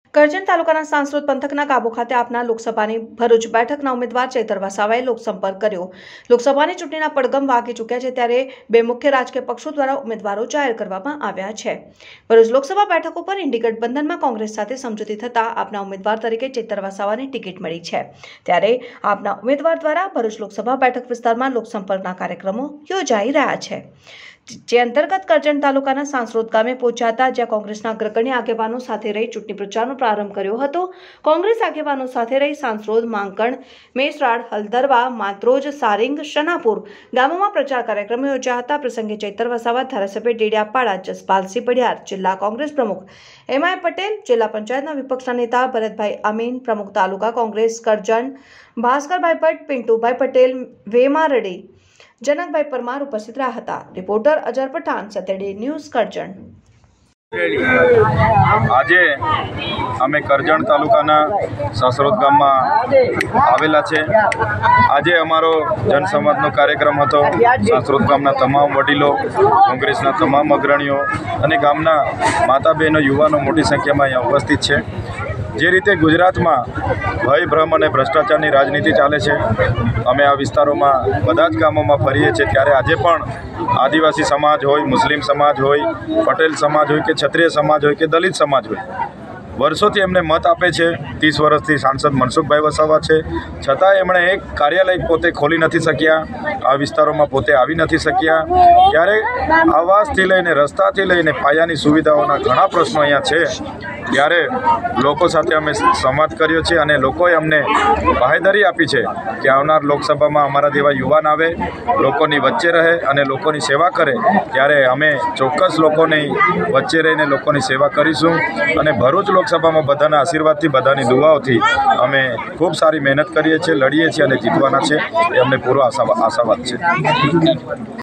કરજણ તાલુકાના સાંસરોદ પંથકના કાબુ ખાતે આપના લોકસભાની ભરૂચ બેઠકના ઉમેદવાર ચૈતર વસાવાએ લોકસંપર્ક કર્યો। લોકસભાની ચૂંટણીના પડઘમ વાગી ચૂક્યા છે ત્યારે બે મુખ્ય રાજકીય પક્ષો દ્વારા ઉમેદવારો જાહેર કરવામાં આવ્યા છે। ભરૂચ લોકસભા બેઠક ઉપર ઇન્ડી ગઠબંધનમાં કોંગ્રેસ સાથે સમજૂતી થતા આપના ઉમેદવાર તરીકે ચૈતર વસાવાની ટિકિટ મળી છે। ત્યારે આપના ઉમેદવાર દ્વારા ભરૂચ લોકસભા બેઠક વિસ્તારમાં લોકસંપર્કના કાર્યક્રમો યોજાઈ રહ્યા છે, જે અંતર્ગત કરજણ તાલુકાના સાંસરોદ ગામે પહોંચ્યા હતા, જ્યાં કોંગ્રેસના અગ્રગણ્ય આગેવાનો સાથે રહી ચૂંટણી પ્રચારનો પ્રારંભ કર્યો હતો। કોંગ્રેસ આગેવાનો સાથે રહી સાંસરોદ, માંકણ, મેસરાડ, હલદરવા, માત્રોજ, સારિંગ, શનાપુર ગામોમાં પ્રચાર કાર્યક્રમો યોજ્યા હતા। પ્રસંગે ચૈતર વસાવા, ધારાસભ્ય ડેડિયાપાડા જસપાલસિંહ પડિયાર, જિલ્લા કોંગ્રેસ પ્રમુખ એમ.આઈ. પટેલ, જિલ્લા પંચાયતના વિપક્ષના નેતા ભરતભાઈ અમીન, પ્રમુખ તાલુકા કોંગ્રેસ કરજણ ભાસ્કરભાઈ ભટ્ટ, પિન્ટુભાઈ પટેલ, વેમા રડી, जनकभाई परमार उपस्थित रहा था। रिपोर्टर अजर पठान, सैटरडे न्यूज करजण। આજે અમે કરજણ તાલુકાના સાંસરોદ ગામમાં આવેલા છે। આજે અમારો જનસંવાદનો કાર્યક્રમ હતો। સાંસરોદ ગામના તમામ વડીલો, કોંગ્રેસના તમામ અગ્રણીઓ અને ગામના માતા બહેનો, યુવાનો મોટી સંખ્યામાં અહીંયા ઉપસ્થિત છે। જે રીતે ગુજરાતમાં ભય, ભ્રમ અને ભ્રષ્ટાચારની રાજનીતિ ચાલે છે, અમે આ વિસ્તારોમાં બધા જ ગામોમાં ફરીએ છીએ, ત્યારે આજે પણ આદિવાસી સમાજ હોય, મુસ્લિમ સમાજ હોય, પટેલ સમાજ હોય કે ક્ષત્રિય સમાજ હોય કે દલિત સમાજ હોય, વર્ષોથી એમને મત આપે છે। 30 વર્ષથી સાંસદ મનસુખભાઈ વસાવા છે, છતાં એમણે એક કાર્યાલય પોતે ખોલી નથી શક્યા, આ વિસ્તારોમાં પોતે આવી નથી શક્યા। ત્યારે આવાસથી લઈને, રસ્તાથી લઈને પાયાની સુવિધાઓના ઘણા પ્રશ્નો અહીંયા છે। ત્યારે લોકો સાથે અમે સંવાદ કર્યો છે અને લોકોએ અમને બાહેધરી આપી છે કે આવનાર લોકસભામાં અમારા જેવા યુવાન આવે, લોકોની વચ્ચે રહે અને લોકોની સેવા કરે, ત્યારે અમે ચોક્કસ લોકોની વચ્ચે રહીને લોકોની સેવા કરીશું। અને ભરૂચ લોકસભામાં બધાના આશીર્વાદથી, બધાની દુઆઓથી અમે ખૂબ સારી મહેનત કરીએ છીએ, લડીએ છીએ અને જીતવાના છે, એ અમને પૂરો આશાવાદ છે।